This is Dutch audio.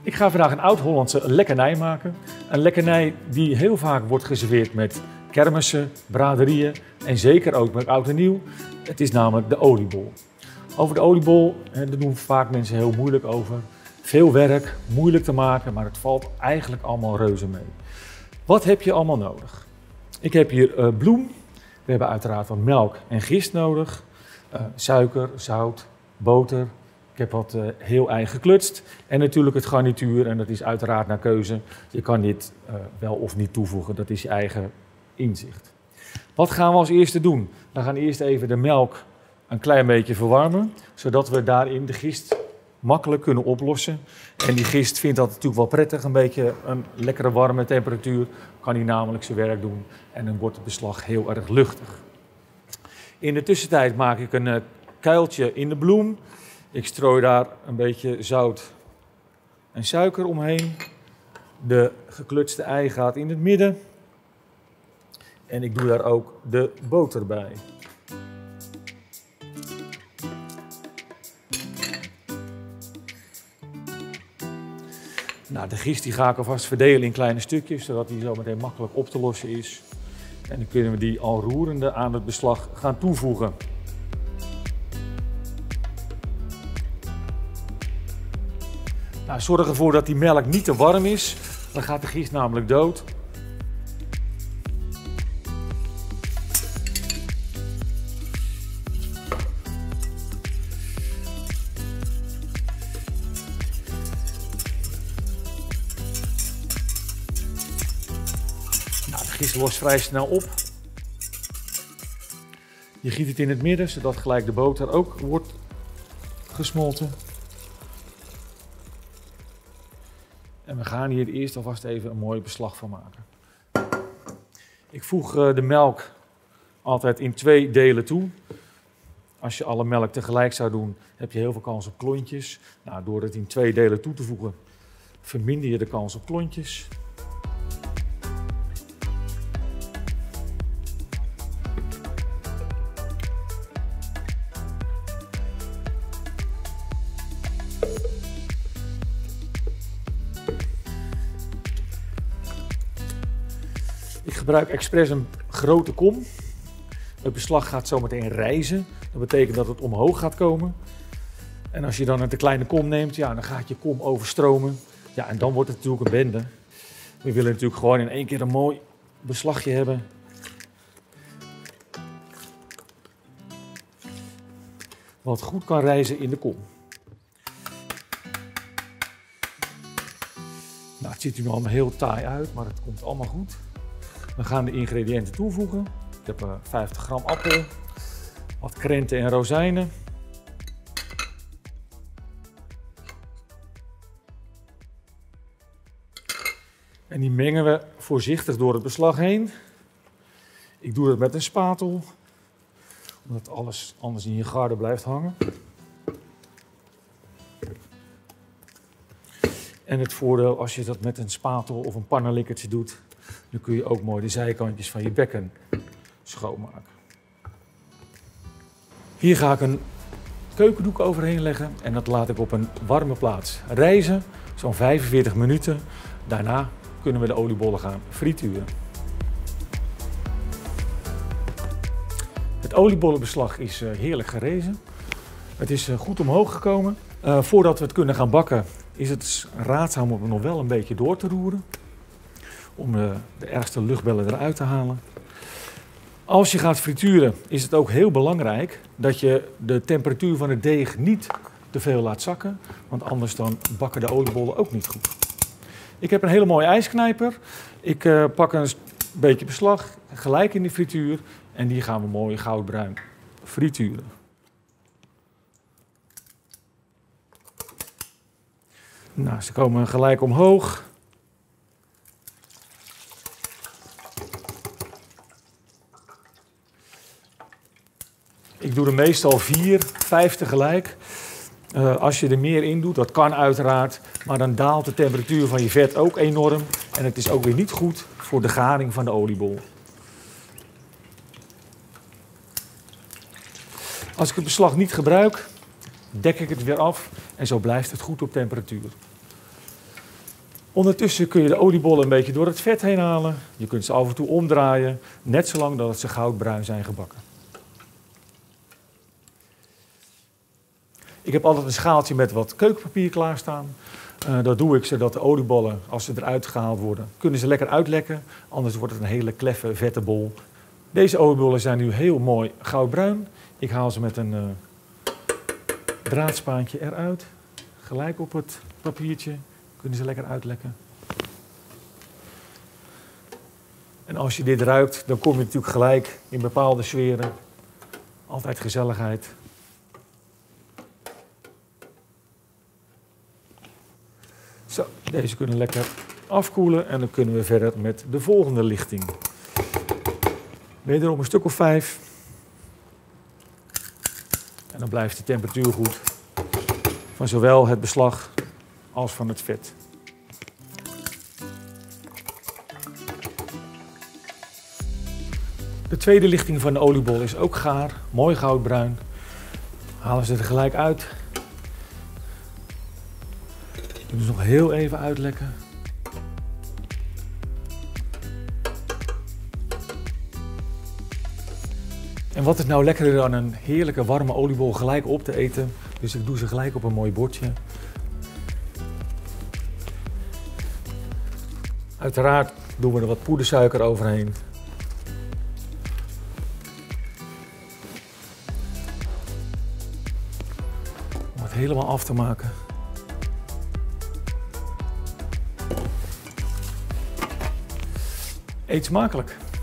Ik ga vandaag een oud-Hollandse lekkernij maken. Een lekkernij die heel vaak wordt geserveerd met kermissen, braderieën en zeker ook met oud en nieuw. Het is namelijk de oliebol. Over de oliebol, daar doen vaak mensen heel moeilijk over. Veel werk, moeilijk te maken, maar het valt eigenlijk allemaal reuze mee. Wat heb je allemaal nodig? Ik heb hier bloem. We hebben uiteraard wat melk en gist nodig. Suiker, zout, boter. Ik heb wat heel eigen geklutst. En natuurlijk het garnituur, en dat is uiteraard naar keuze. Je kan dit wel of niet toevoegen, dat is je eigen inzicht. Wat gaan we als eerste doen? We gaan eerst even de melk een klein beetje verwarmen, zodat we daarin de gist makkelijk kunnen oplossen. En die gist vindt dat natuurlijk wel prettig, een beetje een lekkere warme temperatuur. Kan hij namelijk zijn werk doen en dan wordt het beslag heel erg luchtig. In de tussentijd maak ik een kuiltje in de bloem. Ik strooi daar een beetje zout en suiker omheen. De geklutste ei gaat in het midden. En ik doe daar ook de boter bij. Nou, de gist die ga ik alvast verdelen in kleine stukjes, zodat die zo meteen makkelijk op te lossen is. En dan kunnen we die al roerende aan het beslag gaan toevoegen. Nou, zorg ervoor dat die melk niet te warm is, dan gaat de gist namelijk dood. Nou, de gist lost vrij snel op. Je giet het in het midden, zodat gelijk de boter ook wordt gesmolten. En we gaan hier eerst alvast even een mooi beslag van maken. Ik voeg de melk altijd in 2 delen toe. Als je alle melk tegelijk zou doen, heb je heel veel kans op klontjes. Nou, door het in 2 delen toe te voegen, verminder je de kans op klontjes. Ik gebruik expres een grote kom. Het beslag gaat zo meteen rijzen. Dat betekent dat het omhoog gaat komen. En als je dan een te kleine kom neemt, ja, dan gaat je kom overstromen. Ja, en dan wordt het natuurlijk een bende. We willen natuurlijk gewoon in één keer een mooi beslagje hebben. Wat goed kan rijzen in de kom. Nou, het ziet er nu allemaal heel taai uit, maar het komt allemaal goed. We gaan de ingrediënten toevoegen. Ik heb 50 gram appel, wat krenten en rozijnen. En die mengen we voorzichtig door het beslag heen. Ik doe het met een spatel, omdat alles anders in je garde blijft hangen. En het voordeel als je dat met een spatel of een pannenlikkertje doet, dan kun je ook mooi de zijkantjes van je bekken schoonmaken. Hier ga ik een keukendoek overheen leggen en dat laat ik op een warme plaats rijzen, zo'n 45 minuten. Daarna kunnen we de oliebollen gaan frituren. Het oliebollenbeslag is heerlijk gerezen. Het is goed omhoog gekomen. Voordat we het kunnen gaan bakken is het raadzaam om het nog wel een beetje door te roeren. Om de ergste luchtbellen eruit te halen. Als je gaat frituren is het ook heel belangrijk dat je de temperatuur van het deeg niet te veel laat zakken. Want anders dan bakken de oliebollen ook niet goed. Ik heb een hele mooie ijsknijper. Ik pak een beetje beslag gelijk in de frituur. En die gaan we mooi goudbruin frituren. Nou, ze komen gelijk omhoog. Ik doe er meestal 4, 5 tegelijk. Als je er meer in doet, dat kan uiteraard, maar dan daalt de temperatuur van je vet ook enorm. En het is ook weer niet goed voor de garing van de oliebol. Als ik het beslag niet gebruik, dek ik het weer af en zo blijft het goed op temperatuur. Ondertussen kun je de oliebollen een beetje door het vet heen halen. Je kunt ze af en toe omdraaien, net zolang dat ze goudbruin zijn gebakken. Ik heb altijd een schaaltje met wat keukenpapier klaarstaan. Dat doe ik zodat de oliebollen, als ze eruit gehaald worden, kunnen ze lekker uitlekken. Anders wordt het een hele kleffe, vette bol. Deze oliebollen zijn nu heel mooi goudbruin. Ik haal ze met een draadspaantje eruit. Gelijk op het papiertje kunnen ze lekker uitlekken. En als je dit ruikt, dan kom je natuurlijk gelijk in bepaalde sferen. Altijd gezelligheid. Zo, deze kunnen lekker afkoelen en dan kunnen we verder met de volgende lichting. Wederom een stuk of 5. En dan blijft de temperatuur goed van zowel het beslag als van het vet. De tweede lichting van de oliebol is ook gaar, mooi goudbruin. Halen ze er gelijk uit. Dus nog heel even uitlekken. En wat is nou lekkerder dan een heerlijke warme oliebol gelijk op te eten? Dus ik doe ze gelijk op een mooi bordje. Uiteraard doen we er wat poedersuiker overheen. Om het helemaal af te maken. Eet smakelijk!